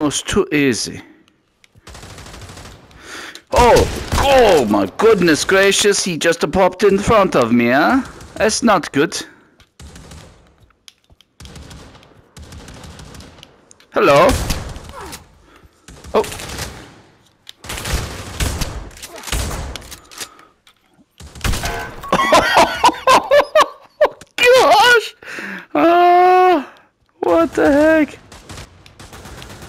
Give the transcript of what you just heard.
was too easy. Oh my goodness gracious, he just popped in front of me, huh? That's not good. Hello? Oh. Gosh! What the heck?